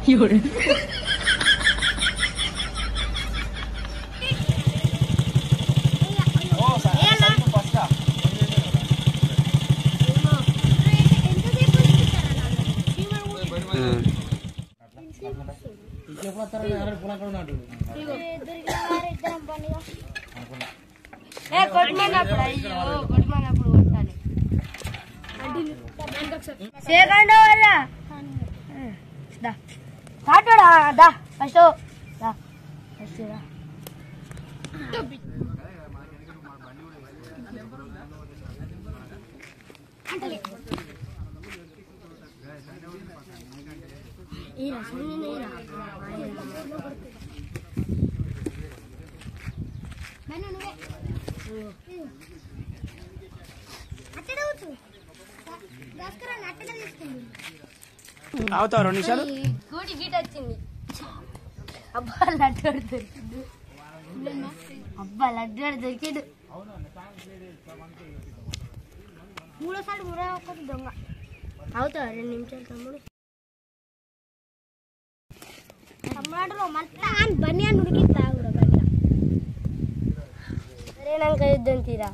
అవుతావు 2 నిమిషాలు. గూటి గీట వచ్చింది. అబ్బా లడ్డు దొరికిండు. అబ్బా లడ్డు దొరికిండు. మూడోసారి ఒకటి దొంగ అవుతావు 2 నిమిషాలు తమ్ముడు. తమ్ముడు మళ్ళా బన్నీ అని ఉడికిస్తా కూడా బన్నీ. సరేనాక యుద్ధం తీరా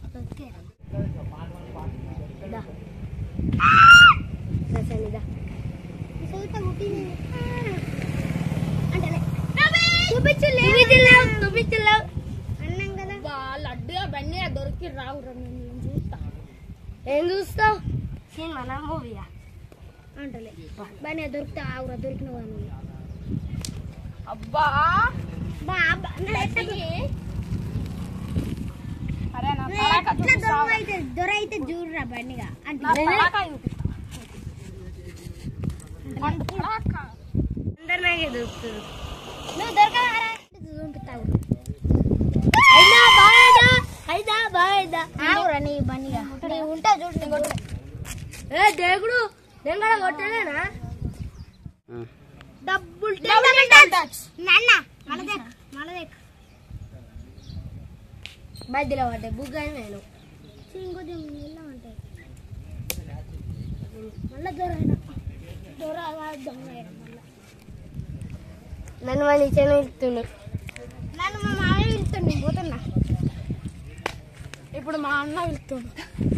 లడ్డుగా బండి దొరికి రావు చూస్తా. ఏం చూస్తావు? సినిమా మూవీయా అంటలే బండి దొరికితే ఆవురా దొరికిన వాళ్ళు. అబ్బా దొరైతే చూడరా బండిగా అంటే అందరు నాకే దొరుకుతుంది. నువ్వు దొరకతావు ఆవురా నీ బండిగా ఉంటా చూడు. దేవుడు నేను కూడా కొట్టలేనా? డబ్బులు మధ్యలో పడ్డాయి బుగ్గాని నేను ఇంకొద్ది ఉంటాయి. మళ్ళీ నన్ను మళ్ళీ ఇచ్చాను ఇస్తుండు. నన్ను మా మామయ్య పిలుస్తుండు. పోతున్నా ఇప్పుడు మా అన్న పిలుస్తుండు.